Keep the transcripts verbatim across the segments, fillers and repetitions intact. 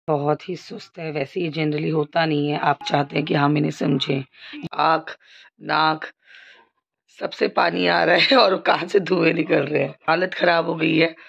बहुत ही सुस्त है। वैसे ये जनरली होता नहीं है, आप चाहते हैं कि हम इन्हें समझें। आँख, नाक सबसे पानी आ रहा है और कहाँ से धुएं निकल रहे हैं। हालत खराब हो गई है।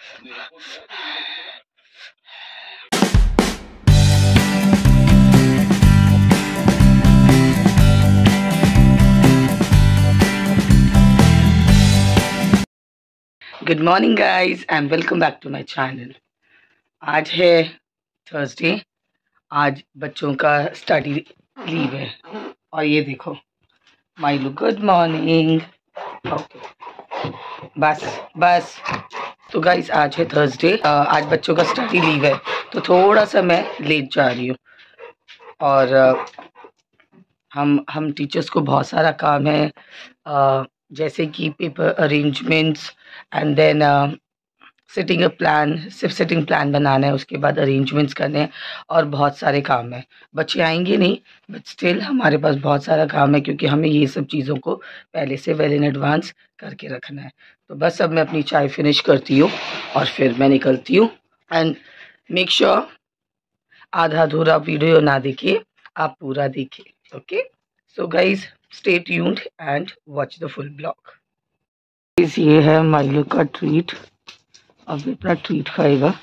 Good morning guys and welcome back to my channel. आज है थर्सडे। आज बच्चों का स्टडी लीव है और ये देखो माइलू। Good morning. ओके, बस बस। तो गाइज आज है थर्सडे, आज बच्चों का स्टडी लीव है तो थोड़ा सा मैं लेट जा रही हूँ। और uh, हम हम टीचर्स को बहुत सारा काम है, uh, जैसे कि paper arrangements and then sitting a plan. सिर्फ सिटिंग प्लान बनाना है, उसके बाद अरेंजमेंट्स करने हैं और बहुत सारे काम हैं। बच्चे आएंगे नहीं बट स्टिल हमारे पास बहुत सारा काम है क्योंकि हमें ये सब चीज़ों को पहले से वेल इन एडवांस करके रखना है। तो बस अब मैं अपनी चाय फिनिश करती हूँ और फिर मैं निकलती हूँ। एंड मेक श्योर आधा अधूरा वीडियो ना देखिए, आप पूरा देखिए। Okay, so guys stay tuned and watch the full blog. ये है माइलू का ट्रीट। अब इतना ट्रीट खाएगा।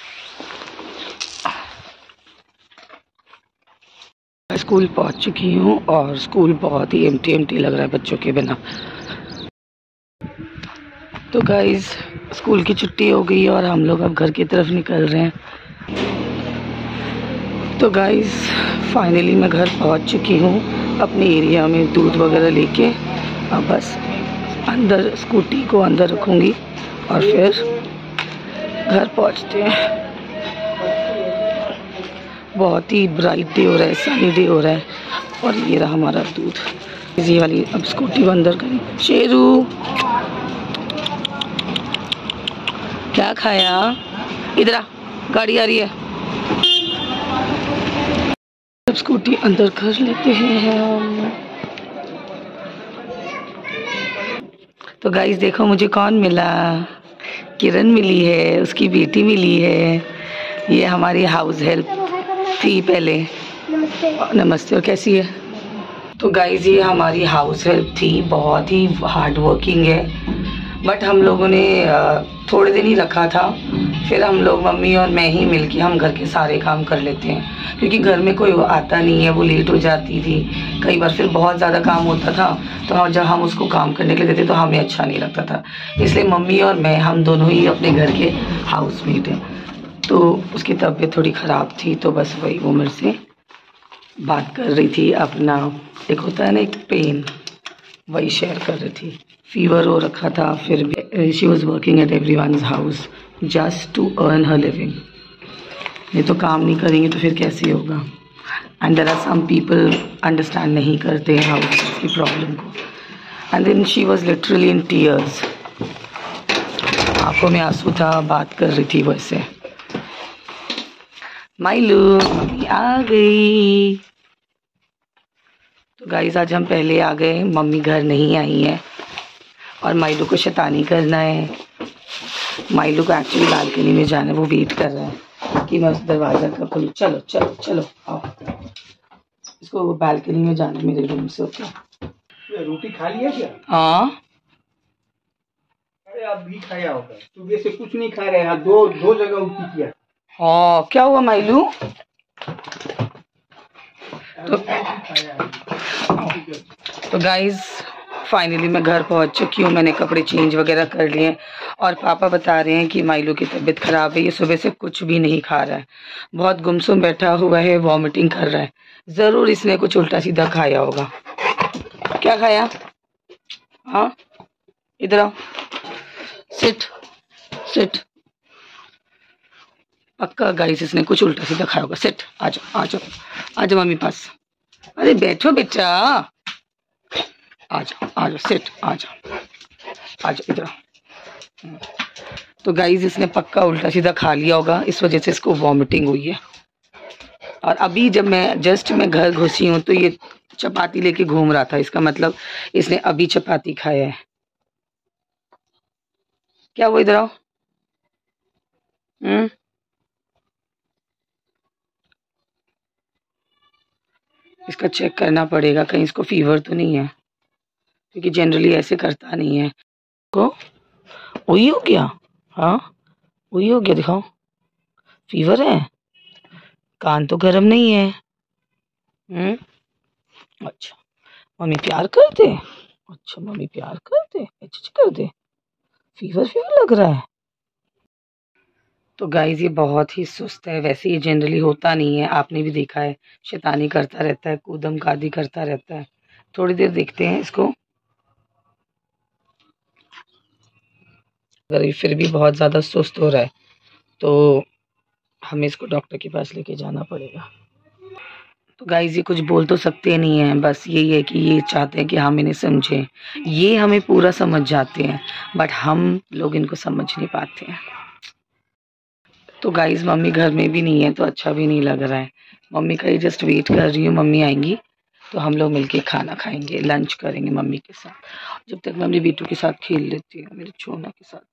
स्कूल पहुंच चुकी हूँ और स्कूल बहुत ही एम्प्टी एम्प्टी लग रहा है बच्चों के बिना। तो गाइज स्कूल की छुट्टी हो गई और हम लोग अब घर की तरफ निकल रहे हैं। तो गाइज फाइनली मैं घर पहुंच चुकी हूँ अपने एरिया में दूध वगैरह लेके। अब बस अंदर स्कूटी को अंदर रखूँगी और फिर घर पहुँचते हैं। बहुत ही ब्राइट डे हो रहा है, सनी डे हो रहा है और ये रहा हमारा दूध। ये वाली अब स्कूटी को अंदर करें। शेरू क्या खाया? इधर आ, गाड़ी आ रही है। अब स्कूटी अंदर कर लेते हैं हम। तो गाइस देखो मुझे कौन मिला। किरण मिली है, उसकी बेटी मिली है। ये हमारी हाउस हेल्प थी पहले। नमस्ते। नमस्ते। और कैसी है? तो गाइज ये हमारी हाउस हेल्प थी, बहुत ही हार्ड वर्किंग है बट हम लोगों ने थोड़े दिन ही रखा था। फिर हम लोग मम्मी और मैं ही मिलके हम घर के सारे काम कर लेते हैं क्योंकि घर में कोई आता नहीं है, वो लेट हो जाती थी कई बार। फिर बहुत ज़्यादा काम होता था तो जब हम उसको काम करने के लिए देते तो हमें अच्छा नहीं लगता था। इसलिए मम्मी और मैं हम दोनों ही अपने घर के हाउसमेट हैं। तो उसकी तबीयत थोड़ी ख़राब थी तो बस वही वो मेरे से बात कर रही थी अपना, एक होता है ना एक पेन, वही शेयर कर रही थी। फीवर हो रखा था फिर भी she was working at every one's house just to earn her living. ये तो काम नहीं करेंगे तो फिर कैसे होगा। And there are some people understand नहीं करते हैं हाउस की प्रॉब्लम को। And then she was literally in tears, आंखों में आंसू था, बात कर रही थी वैसे। माइलू मम्मी आ गई। तो गाइस आज हम पहले आ गए, मम्मी घर नहीं आई है और माइलू को शैतानी करना है। माइलू को एक्चुअली बालकनी में जाना है, वो वेट कर रहा है कि मैं उस दरवाज़ा का खोलूं। चलो चलो चलो आओ, इसको बालकनी में जाना है मेरे रूम से। ओके, रोटी खा लिया क्या? हाँ। अरे आप भी खाया होगा, सुबह से कुछ नहीं खा रहे हैं, दो दो जगह उल्टी किया। हाँ क्या हुआ माइलू? तो, तो गाइज फाइनली मैं घर पहुंच चुकी हूँ। मैंने कपड़े चेंज वगैरह कर लिए और पापा बता रहे हैं कि माइलू की तबीयत ख़राब है, ये सुबह से कुछ भी नहीं खा रहा है, बहुत गुमसुम बैठा हुआ है, वॉमिटिंग कर रहा है। ज़रूर इसने कुछ उल्टा सीधा खाया होगा। क्या खाया? हाँ इधर आओ, सिट सिट। पक्का गाइस इसने कुछ उल्टा सीधा खाया होगा। सिट, आ जाओ आ जाओ आ जाओ मम्मी पास। अरे बैठो बेटा, आ जाओ आ जाओ, सिट, आ जाओ आ जाओ इधर। तो गाइस इसने पक्का उल्टा सीधा खा लिया होगा, इस वजह से इसको वॉमिटिंग हुई है। और अभी जब मैं जस्ट मैं घर घुसी हूँ तो ये चपाती लेके घूम रहा था, इसका मतलब इसने अभी चपाती खाया है। क्या वो? इधर आओ। हम्म इसका चेक करना पड़ेगा, कहीं इसको फीवर तो नहीं है, क्योंकि जनरली ऐसे करता नहीं है। को वही हो गया, हाँ वही हो गया, दिखाओ फीवर है, कान तो गर्म नहीं है। हम्म, अच्छा मम्मी प्यार करते, अच्छा मम्मी प्यार करते, अच्छा कर दे, फीवर फीवर लग रहा है। तो गाइज ये बहुत ही सुस्त है, वैसे ये जनरली होता नहीं है, आपने भी देखा है, शैतानी करता रहता है, कूदम कादी करता रहता है। थोड़ी देर देखते हैं इसको, अगर ये फिर भी बहुत ज़्यादा सुस्त हो रहा है तो हमें इसको डॉक्टर के पास लेके जाना पड़ेगा। तो गाइज ये कुछ बोल तो सकते नहीं हैं, बस यही है कि ये चाहते हैं कि हम इन्हें समझें, ये हमें पूरा समझ जाते हैं बट हम लोग इनको समझ नहीं पाते हैं। तो गाइज मम्मी घर में भी नहीं है तो अच्छा भी नहीं लग रहा है, मम्मी का ही जस्ट वेट कर रही हूँ, मम्मी आएंगी तो हम लोग मिलके खाना खाएंगे, लंच करेंगे मम्मी के साथ, जब तक मैं अपने बेटू के साथ खेल लेती हूँ, मेरे छोना के साथ।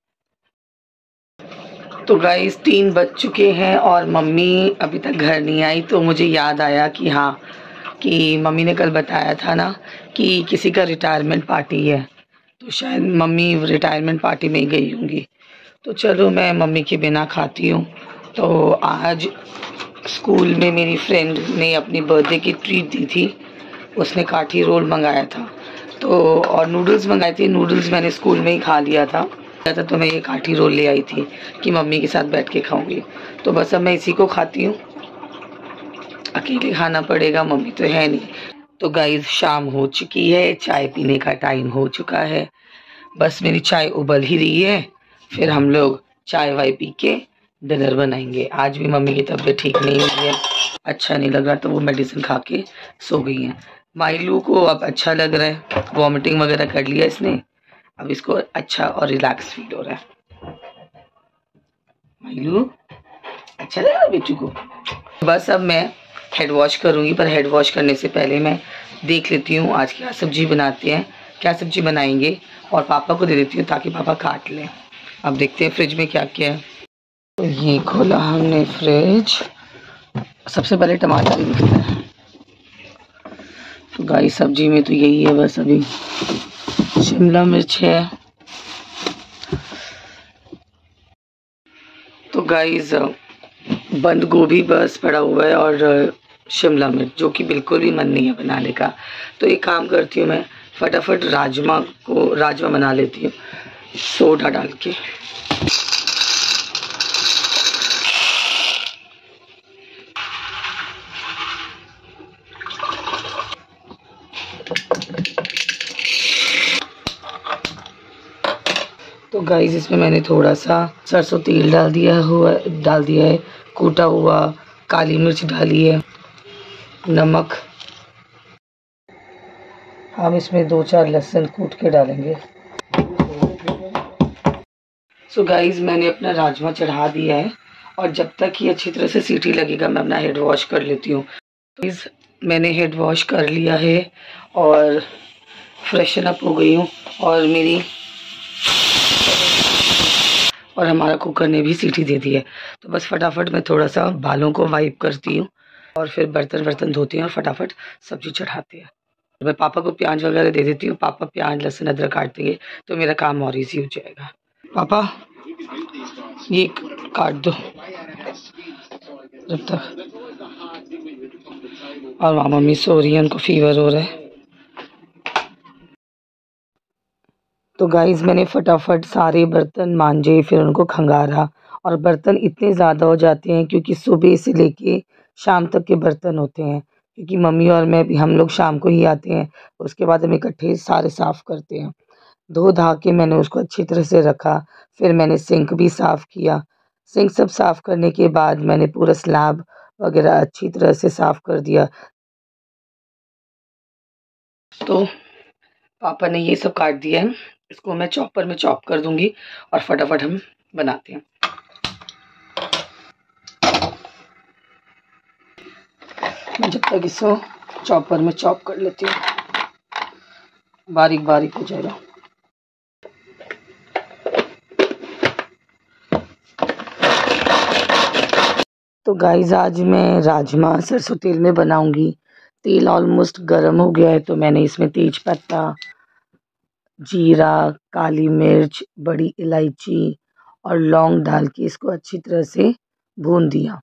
तो गाइस तीन बज चुके हैं और मम्मी अभी तक घर नहीं आई, तो मुझे याद आया कि हाँ कि मम्मी ने कल बताया था ना कि किसी का रिटायरमेंट पार्टी है, तो शायद मम्मी रिटायरमेंट पार्टी में ही गई होंगी। तो चलो मैं मम्मी के बिना खाती हूँ। तो आज स्कूल में मेरी फ्रेंड ने अपनी बर्थडे की ट्रीट दी थी, उसने काठी रोल मंगाया था तो और नूडल्स मंगाए थे, नूडल्स मैंने स्कूल में ही खा लिया था था तो मैं ये काठी रोल ले आई थी कि मम्मी के साथ बैठ के खाऊंगी। तो बस अब मैं इसी को खाती हूँ, अकेले खाना पड़ेगा, मम्मी तो है नहीं। तो गाइस शाम हो चुकी है, चाय पीने का टाइम हो चुका है, बस मेरी चाय उबल ही रही है, फिर हम लोग चाय वाय पी के डिनर बनाएंगे। आज भी मम्मी की तबीयत ठीक नहीं हुई है, अच्छा नहीं लग रहा, तो वो मेडिसिन खा के सो गई हैं। माइलू को अब अच्छा लग रहा है, वॉमिटिंग वगैरह कर लिया इसने, अब इसको अच्छा और रिलैक्स फील हो रहा है। माइलू अच्छा लग रहा है बेटू को। बस अब मैं हेड वॉश करूँगी, पर हेड वॉश करने से पहले मैं देख लेती हूँ आज क्या सब्जी बनाते हैं, क्या सब्जी बनाएंगे, और पापा को दे देती हूँ ताकि पापा काट लें। अब देखते हैं फ्रिज में क्या क्या है। तो ये खोला हमने फ्रिज, सबसे पहले टमाटर ही दिखता है। तो गाइस सब्जी में तो यही है बस, अभी शिमला मिर्च है। तो गाइस बंद गोभी बस पड़ा हुआ है और शिमला मिर्च, जो कि बिल्कुल भी मन नहीं है बनाने का। तो एक काम करती हूँ, मैं फटाफट राजमा को राजमा बना लेती हूँ सोडा डाल के। तो गाइस इसमें मैंने थोड़ा सा सरसों तेल डाल दिया हुआ डाल दिया है, कूटा हुआ काली मिर्च डाली है, नमक, हम इसमें दो चार लहसुन कूट के डालेंगे। सो गाइस मैंने अपना राजमा चढ़ा दिया है और जब तक ये अच्छी तरह से सीटी लगेगा मैं अपना हेड वॉश कर लेती हूँ। तो इस मैंने हेड वॉश कर लिया है और फ्रेशन अप हो गई हूँ, और मेरी और हमारा कुकर ने भी सीटी दे दी है। तो बस फटाफट मैं थोड़ा सा बालों को वाइप करती हूँ और फिर बर्तन बर्तन धोती हूँ और फटाफट सब्जी चढ़ाते हैं। मैं पापा को प्याज वगैरह दे देती हूँ, पापा प्याज लहसुन अदरक काट देंगे तो मेरा काम और ईजी हो जाएगा। पापा ये काट दो जब तक, और वहाँ मम्मी सो रही है, उनको फीवर हो रहा है। तो गाइस मैंने फटाफट सारे बर्तन मांजे, फिर उनको खंगारा, और बर्तन इतने ज़्यादा हो जाते हैं क्योंकि सुबह से लेके शाम तक के बर्तन होते हैं, क्योंकि मम्मी और मैं भी हम लोग शाम को ही आते हैं, उसके बाद हम इकट्ठे सारे साफ़ करते हैं। धो धा के मैंने उसको अच्छी तरह से रखा, फिर मैंने सिंक भी साफ़ किया। सिंक सब साफ़ करने के बाद मैंने पूरा स्लैब वगैरह अच्छी तरह से साफ़ कर दिया। तो पापा ने ये सब काट दिया है, इसको मैं चॉपर में चॉप कर दूंगी और फटाफट हम बनाते हैं। मैं जब तक इसको चॉपर में चॉप कर लेती हूँ, बारीक बारीक हो जाएगा। तो गाइस आज मैं राजमा सरसों तेल में बनाऊंगी, तेल ऑलमोस्ट गर्म हो गया है तो मैंने इसमें तेज पत्ता, जीरा, काली मिर्च, बड़ी इलायची और लौंग डाल के इसको अच्छी तरह से भून दिया।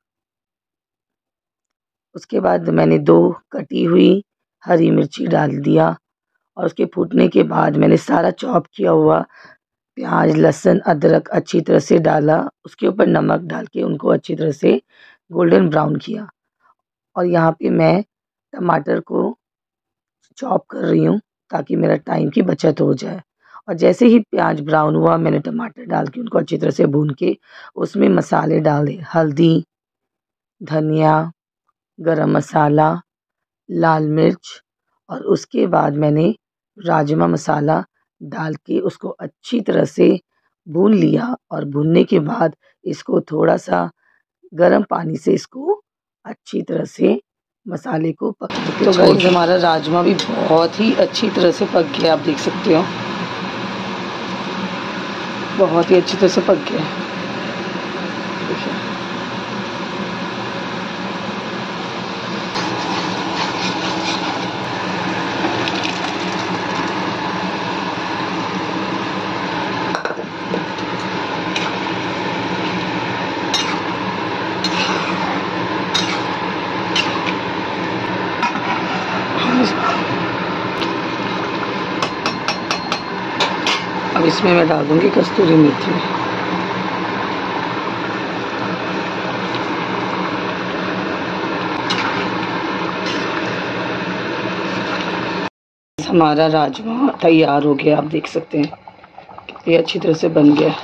उसके बाद मैंने दो कटी हुई हरी मिर्ची डाल दिया और उसके फूटने के बाद मैंने सारा चॉप किया हुआ प्याज, लहसुन, अदरक अच्छी तरह से डाला। उसके ऊपर नमक डाल के उनको अच्छी तरह से गोल्डन ब्राउन किया। और यहाँ पे मैं टमाटर को चॉप कर रही हूँ ताकि मेरा टाइम की बचत हो जाए। और जैसे ही प्याज ब्राउन हुआ मैंने टमाटर डाल के उनको अच्छी तरह से भून के उसमें मसाले डाले, हल्दी, धनिया, गरम मसाला, लाल मिर्च और उसके बाद मैंने राजमा मसाला डाल के उसको अच्छी तरह से भून लिया। और भूनने के बाद इसको थोड़ा सा गर्म पानी से इसको अच्छी तरह से मसाले को पक के तो गाइस हमारा राजमा भी बहुत ही अच्छी तरह से पक गया, आप देख सकते हो बहुत ही अच्छी तरह से पक गया। अब इसमें मैं डाल दूंगी कस्तूरी मेथी। हमारा राजमा तैयार हो गया, आप देख सकते हैं कितनी अच्छी तरह से बन गया।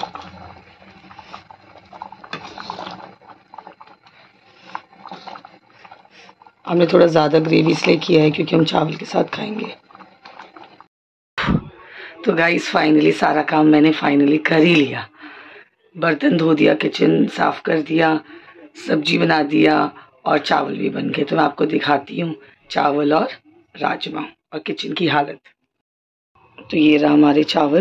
हमने थोड़ा ज़्यादा ग्रेवी इसलिए किया है क्योंकि हम चावल के साथ खाएंगे। तो गाइस फाइनली सारा काम मैंने फाइनली कर ही लिया। बर्तन धो दिया, किचन साफ़ कर दिया, सब्जी बना दिया और चावल भी बन गए। तो मैं आपको दिखाती हूँ चावल और राजमा और किचन की हालत। तो ये रहा हमारे चावल,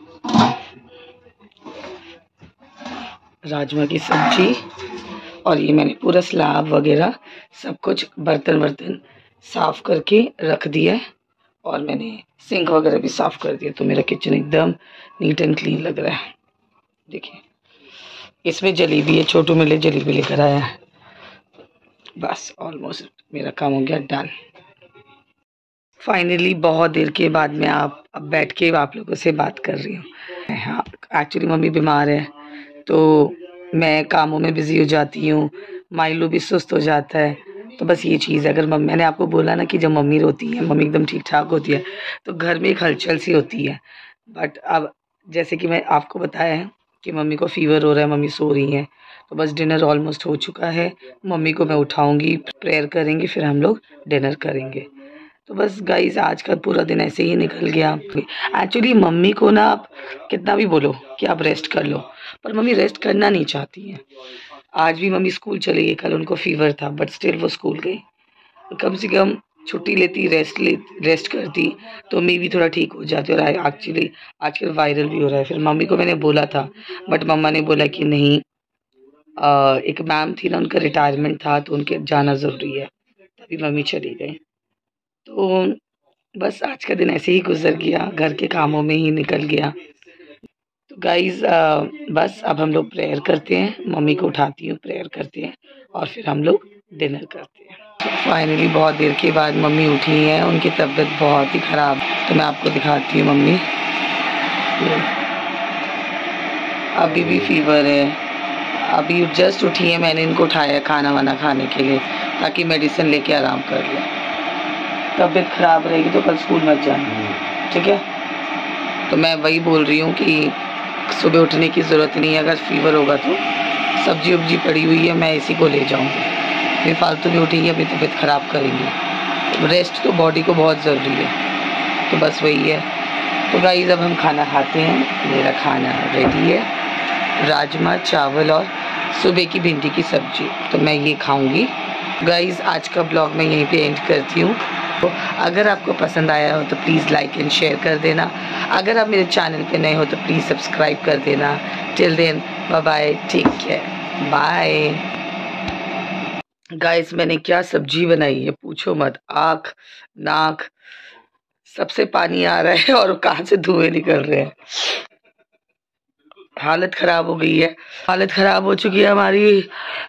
राजमा की सब्जी और ये मैंने पूरा स्लैब वगैरह सब कुछ बर्तन वर्तन साफ़ करके रख दिया है और मैंने सिंक वगैरह भी साफ़ कर दिया। तो मेरा किचन एकदम नीट एंड क्लीन लग रहा है। देखिए इसमें जलेबी है, छोटू मेरे लिए जलेबी लेकर आया है। बस ऑलमोस्ट मेरा काम हो गया डन। फाइनली बहुत देर के बाद मैं आप अब बैठ के आप लोगों से बात कर रही हूँ। हाँ एक्चुअली मम्मी बीमार है तो मैं कामों में बिज़ी हो जाती हूँ, माइलो भी सुस्त हो जाता है। तो बस ये चीज़ है, अगर मम्मी, मैंने आपको बोला ना कि जब मम्मी रोती है, मम्मी एकदम ठीक ठाक होती है तो घर में एक हलचल सी होती है। बट अब जैसे कि मैं आपको बताया है कि मम्मी को फ़ीवर हो रहा है, मम्मी सो रही हैं, तो बस डिनर ऑलमोस्ट हो चुका है। मम्मी को मैं उठाऊंगी, प्रेयर करेंगे, फिर हम लोग डिनर करेंगे। तो बस गाइस आज का पूरा दिन ऐसे ही निकल गया। एक्चुअली मम्मी को ना आप कितना भी बोलो कि आप रेस्ट कर लो, पर मम्मी रेस्ट करना नहीं चाहती हैं। आज भी मम्मी स्कूल चली गई, कल उनको फीवर था बट स्टिल वो स्कूल गई। कम से कम छुट्टी लेती, रेस्ट ले रेस्ट करती तो मैं भी थोड़ा ठीक हो जाती। और एक्चुअली आजकल वायरल भी हो रहा है। फिर मम्मी को मैंने बोला था बट मम्मा ने बोला कि नहीं, आ, एक मैम थी ना, उनका रिटायरमेंट था तो उनके जाना ज़रूरी है, तभी मम्मी चली गई। तो बस आज का दिन ऐसे ही गुजर गया, घर के कामों में ही निकल गया। तो गाइज़ बस अब हम लोग प्रेयर करते हैं, मम्मी को उठाती हूँ, प्रेयर करते हैं और फिर हम लोग डिनर करते हैं। तो फाइनली बहुत देर के बाद मम्मी उठी हैं, उनकी तबीयत बहुत ही ख़राब। तो मैं आपको दिखाती हूँ मम्मी, अभी भी फीवर है, अभी जस्ट उठी है, मैंने इनको उठाया खाना वाना खाने के लिए ताकि मेडिसिन लेके आराम कर लें। तबीयत ख़राब रहेगी तो कल स्कूल मत जाना, ठीक है। तो मैं वही बोल रही हूँ कि सुबह उठने की ज़रूरत नहीं है, अगर फीवर होगा तो सब्जी वब्जी पड़ी हुई है, मैं इसी को ले जाऊँगी। फिर फालतू में उठेंगी, अपनी तबीयत ख़राब करेंगी। रेस्ट तो बॉडी को बहुत ज़रूरी है, तो बस वही है। तो गाइस अब हम खाना खाते हैं। मेरा खाना रेडी है, राजमा चावल और सुबह की भिंडी की सब्ज़ी, तो मैं ये खाऊंगी। गाइस आज का ब्लॉग मैं यहीं पे एंड करती हूँ। तो अगर आपको पसंद आया हो तो प्लीज़ लाइक एंड शेयर कर देना। अगर आप मेरे चैनल पे नए हो तो प्लीज़ सब्सक्राइब कर देना। Till then bye bye, take care, bye. Guys मैंने क्या सब्जी बनाई है पूछो मत। आँख नाक सबसे पानी आ रहा है और कहाँ से धुएं निकल रहे हैं। हालत खराब हो गई है, हालत खराब हो चुकी है हमारी।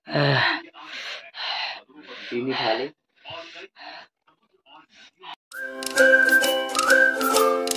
चीनी खा ले।